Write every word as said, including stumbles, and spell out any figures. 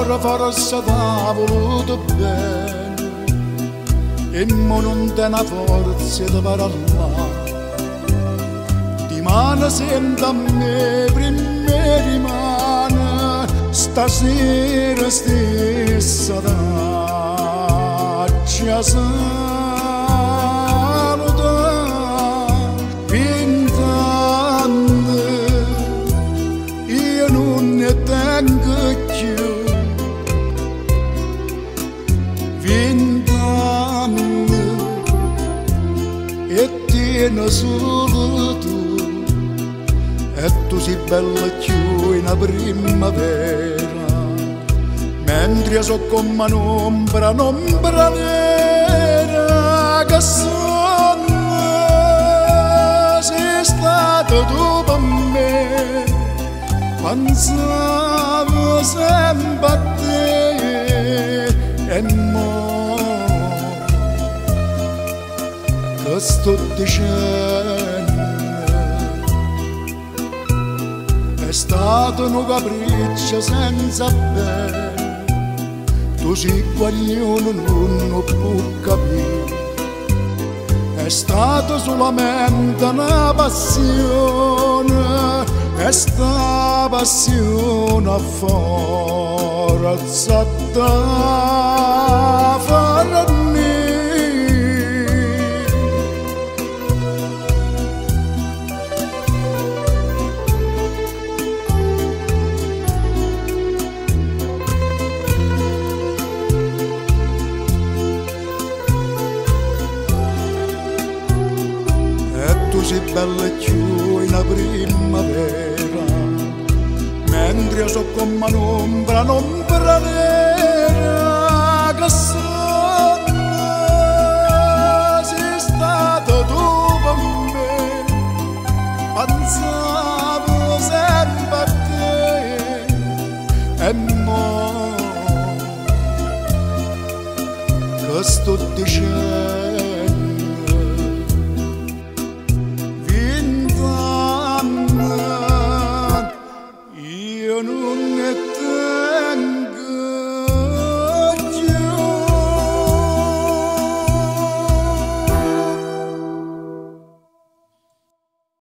cuore forse t'ha voluto bene e mo non te ne forza di parlare. Di mano sento a me prima rimane stasera stessa taccia saluta vent'anni io non ne tengo più vent'anni e tiene solo tu e tu sei bella più in primavera mentre io so come un'ombra un'ombra nera che sonno sei stato tu per me pensavo sempre a te e mo che sto dicendo è stato un capriccio senza bene tu sei guaglione non può capire è stato solamente una passione e sta passione a forza da farmi tu sei bella più in primavera mentre io so come un'ombra un'ombra nera che